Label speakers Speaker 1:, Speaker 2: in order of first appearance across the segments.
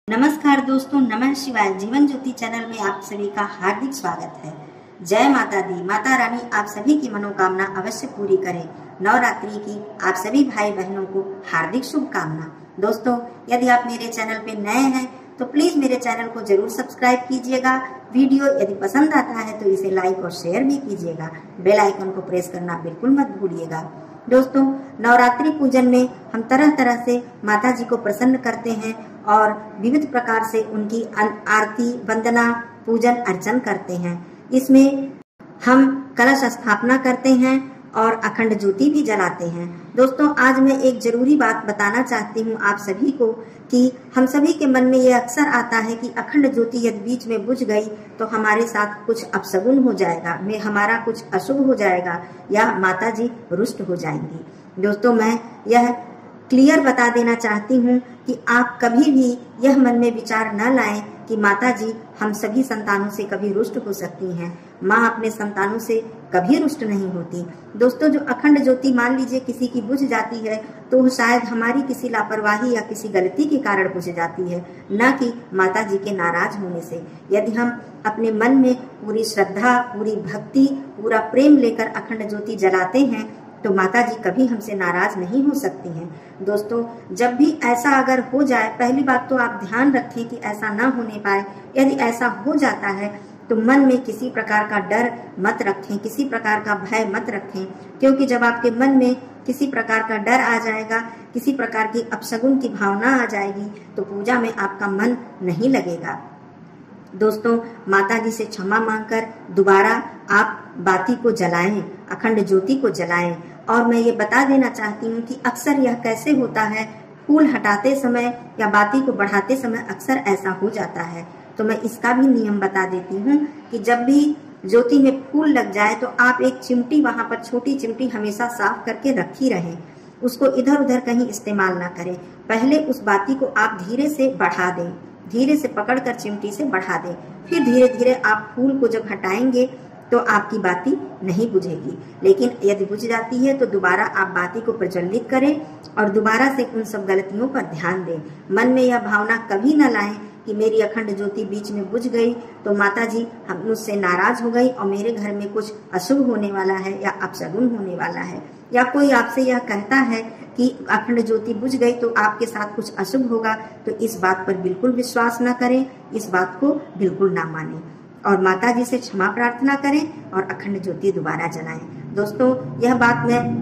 Speaker 1: नमस्कार दोस्तों, नमः शिवाय। जीवन ज्योति चैनल में आप सभी का हार्दिक स्वागत है। जय माता दी। माता रानी आप सभी की मनोकामना अवश्य पूरी करे। नवरात्रि की आप सभी भाई बहनों को हार्दिक शुभकामना। दोस्तों, यदि आप मेरे चैनल पे नए हैं तो प्लीज मेरे चैनल को जरूर सब्सक्राइब कीजिएगा। वीडियो यदि पसंद आता है तो इसे लाइक और शेयर भी कीजिएगा। बेल आइकन को प्रेस करना बिल्कुल मत भूलिएगा। दोस्तों, नवरात्रि पूजन में हम तरह तरह से माता जी को प्रसन्न करते हैं और विविध प्रकार से उनकी आरती, वंदना, पूजन अर्चन करते हैं। इसमें हम कलश स्थापना करते हैं और अखंड ज्योति भी जलाते हैं। दोस्तों, आज मैं एक जरूरी बात बताना चाहती हूँ आप सभी को कि हम सभी के मन में ये अक्सर आता है कि अखंड ज्योति यदि बीच में बुझ गई तो हमारे साथ कुछ अपशगुन हो जाएगा, में हमारा कुछ अशुभ हो जाएगा या माता जी रुष्ट हो जाएंगी। दोस्तों, मैं यह क्लियर बता देना चाहती हूँ कि आप कभी भी यह मन में विचार न लाएं कि माता जी हम सभी संतानों से कभी रुष्ट हो सकती हैं। माँ अपने संतानों से कभी रुष्ट नहीं होती। दोस्तों, जो अखंड ज्योति मान लीजिए किसी की बुझ जाती है तो वो शायद हमारी किसी लापरवाही या किसी गलती के कारण बुझ जाती है, न कि माता जी के नाराज होने से। यदि हम अपने मन में पूरी श्रद्धा, पूरी भक्ति, पूरा प्रेम लेकर अखंड ज्योति जलाते हैं तो माता जी कभी हमसे नाराज नहीं हो सकती हैं। दोस्तों, जब भी ऐसा अगर हो जाए, पहली बात तो आप ध्यान रखें कि ऐसा ना होने पाए। यदि ऐसा हो जाता है तो मन में किसी प्रकार का डर मत रखें, किसी प्रकार का भय मत रखें, क्योंकि जब आपके मन में किसी प्रकार का डर आ जाएगा, किसी प्रकार की अपशगुन की भावना आ जाएगी तो पूजा में आपका मन नहीं लगेगा। दोस्तों, माता जी से क्षमा मांगकर दोबारा आप बाती को जलाएं, अखंड ज्योति को जलाएं। और मैं ये बता देना चाहती हूँ कि अक्सर यह कैसे होता है, फूल हटाते समय या बाती को बढ़ाते समय अक्सर ऐसा हो जाता है। तो मैं इसका भी नियम बता देती हूँ कि जब भी ज्योति में फूल लग जाए तो आप एक चिमटी, वहां पर छोटी चिमटी हमेशा साफ करके रखी रहें, उसको इधर उधर कहीं इस्तेमाल ना करें। पहले उस बाती को आप धीरे से बढ़ा दें, धीरे से पकड़कर चिमटी से बढ़ा दें, फिर धीरे धीरे आप फूल को जब हटाएंगे तो आपकी बाती नहीं बुझेगी। लेकिन यदि बुझ जाती है तो दोबारा आप बाती को प्रज्वलित करें और दोबारा से उन सब गलतियों पर ध्यान दें। मन में यह भावना कभी न लाएं कि मेरी अखंड ज्योति बीच में बुझ गई तो माता जी हम मुझसे नाराज हो गई और मेरे घर में कुछ अशुभ होने वाला है या अपशगुन होने वाला है, या कोई आपसे यह कहता है कि अखंड ज्योति बुझ गई तो आपके साथ कुछ अशुभ होगा। तो इस बात पर बिल्कुल विश्वास न करें, इस बात को बिल्कुल ना मानें और माता जी से क्षमा प्रार्थना करें और अखंड ज्योति दोबारा जलाएं। दोस्तों, यह बात मैं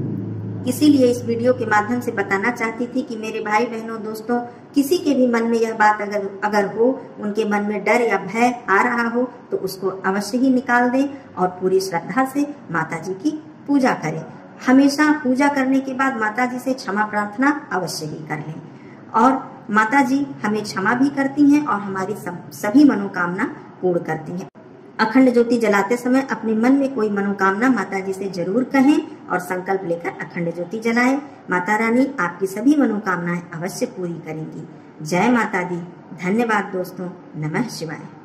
Speaker 1: इसीलिए इस वीडियो के माध्यम से बताना चाहती थी कि मेरे भाई बहनों, दोस्तों, किसी के भी मन में यह बात अगर हो, उनके मन में डर या भय आ रहा हो तो उसको अवश्य ही निकाल दें और पूरी श्रद्धा से माता जी की पूजा करें। हमेशा पूजा करने के बाद माता जी से क्षमा प्रार्थना अवश्य ही कर लें और माता जी हमें क्षमा भी करती हैं और हमारी सभी मनोकामना पूर्ण करती हैं। अखंड ज्योति जलाते समय अपने मन में कोई मनोकामना माता जी से जरूर कहें और संकल्प लेकर अखंड ज्योति जलाएं। माता रानी आपकी सभी मनोकामनाएं अवश्य पूरी करेंगी। जय माता दी। धन्यवाद दोस्तों। नमः शिवाय।